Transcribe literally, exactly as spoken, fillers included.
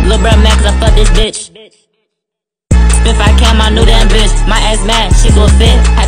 Lil' bro mad cause I fuck this bitch. If I came, my new damn bitch. My ass mad, she gon' fit.